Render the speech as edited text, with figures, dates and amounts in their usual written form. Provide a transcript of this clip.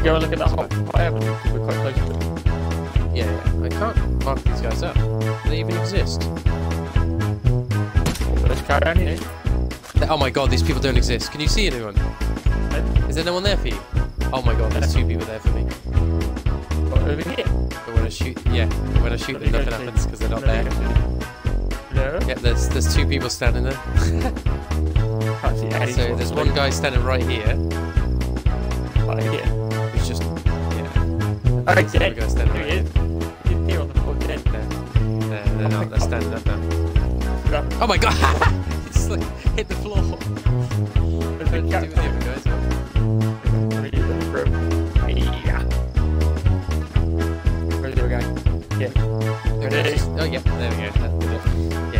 go and look at that hot air balloon? We're quite close to it. Yeah, I can't mark these guys up. Do they even exist? Let's carry on here. Oh my god, these people don't exist. Can you see anyone? Is there no one there for you? Oh my god, there's 2 people there for me. What, over here? But when I shoot, when I shoot them, nothing happens because they're not there. No? Yep, there's 2 people standing there. Can't see any So there's one guy standing right here. Right here. Who's just, Oh, he's dead. Guy standing Here right he here. is. He's here on the floor, dead. They're standing up now. Oh my god! He just like hit the floor. What did you do with the other guys? Where's the other guy? Yeah. Oh yeah, there we go. That did it.